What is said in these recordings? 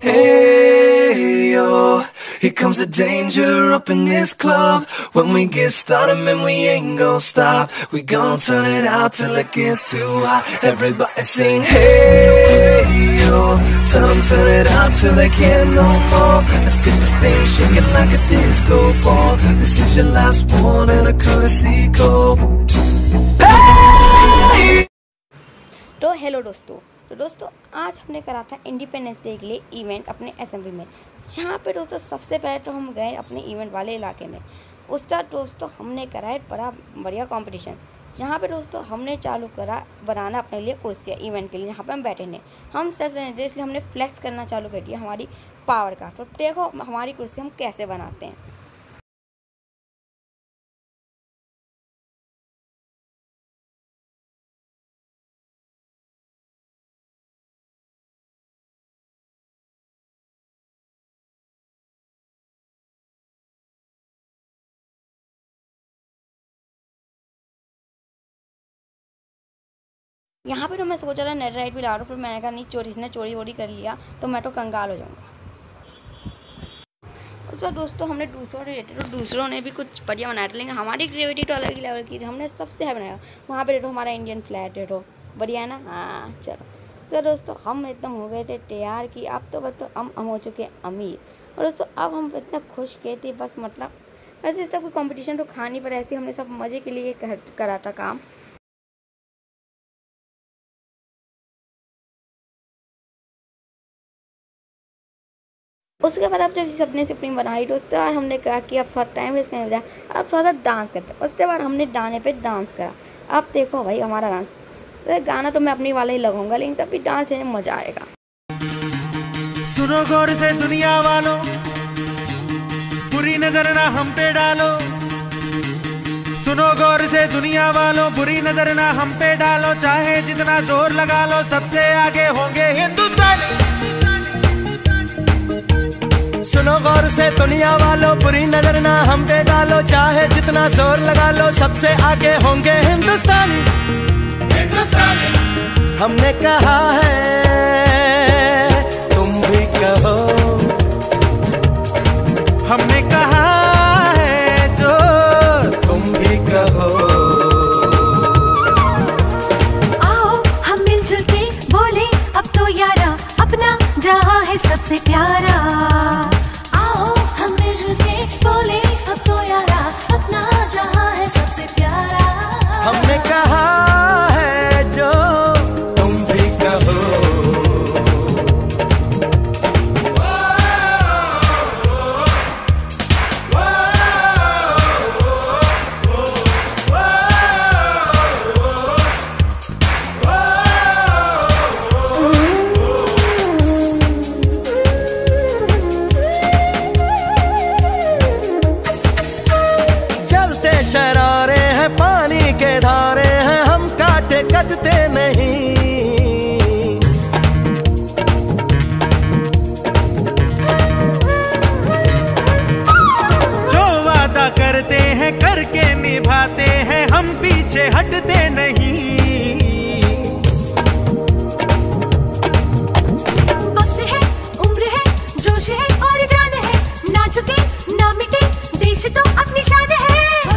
Hey yo, here comes the danger up in this club. When we get started, man, we ain't gon' stop. We gon' turn it out till it gets too hot. Everybody sing, hey yo. Tell them turn it out till they can't no more. Let's get this thing shaking like a disco ball. This is your last one and a courtesy call. Hey! तो hello दोस्तों आज हमने करा था independence day के लिए event अपने एसएमवी में, जहाँ पे दोस्तों सबसे पहले तो हम गए अपने इवेंट वाले इलाके में। उसका दोस्तों हमने करा है बड़ा बढ़िया कंपटीशन, जहाँ पे दोस्तों हमने चालू करा बनाना अपने लिए कुर्सियाँ इवेंट के लिए, जहाँ पे हम बैठे हैं। हम सेल्फ इसलिए हमने फ्लेक्स करना चालू कर दिया हमारी पावर का। तो देखो हमारी कुर्सी हम कैसे बनाते हैं। यहाँ पे तो मैं सोच रहा नेट राइट भी ला रहा हूँ, फिर मैंने कहा नहीं इसने चोरी वोरी कर लिया तो मैं तो कंगाल हो जाऊँगा। उसके दोस्तों हमने दूसरों रिलेटेड तो दूसरों ने भी कुछ बढ़िया बनाया था, लेकिन हमारी क्रिएटिविटी तो अलग ही लेवल की थी। हमने सबसे हाई बनाया। वहाँ पे देखो हमारा इंडियन फ्लैग देखो बढ़िया है ना। हाँ चलो तो दोस्तों हम एकदम हो गए थे तैयार कि अब तो बस तो हम हो चुके अमीर। और दोस्तों अब हम इतना खुश के थे बस, मतलब वैसे इस तक कोई कॉम्पिटिशन तो खा नहीं, पर ऐसे हमने सब मज़े के लिए करा था काम। उसके बाद अब जब सबने सुप्रीम बनाई तो उसके बाद हमने कहा कि अब थोड़ा टाइम वेस्ट करने जाए, अब थोड़ा सा डांस करते हैं। उसके बाद हमने गाने पे डांस करा। अब देखो भाई हमारा डांस, गाना तो मैं अपनी वाला ही लगाऊंगा, लेकिन तब भी डांस देने में मज़ा आएगा। सुनो गौर से दुनिया वालों, बुरी नजर ना हम पे डालो। सुनो गौर से दुनिया वालों, बुरी नजर ना हम पे डालो। चाहे जितना जोर लगा लो, सबसे आगे होंगे हिंदुस्तानी। सुनो गौर से दुनिया वालों, बुरी नजर ना हम पे डालो। चाहे जितना जोर लगा लो, सबसे आगे होंगे हिंदुस्तानी। हमने कहा है तुम भी कहो, हमने कहा है जो तुम भी कहो। आओ हम मिलजुल के बोले अब तो यारा, अपना जहां है सबसे प्यारा। आओ हम मिलजुल के बोले अब तो यारा, अपना जहां है सबसे प्यारा। हमने कहा है जो तुम भी कहो। शरारे हैं पानी के धारे हैं, हम काटे कटते नहीं। जो वादा करते हैं करके निभाते हैं, हम पीछे हटते नहीं। वक्त है, उम्र है, जोश है और जान है, ना झुके ना मिटे देश तो अपनी शान है।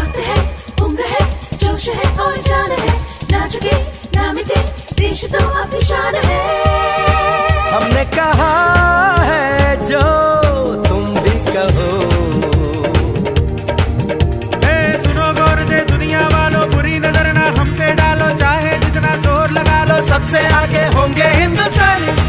है और जान है, ना झुके ना मिटे देश तो अपनी शान है। हमने कहा है जो तुम भी कहो। सुनो गौर से दुनिया वालों, बुरी नजर ना हम पे डालो। चाहे जितना जोर लगा लो, सबसे आगे होंगे हिंदुस्तानी।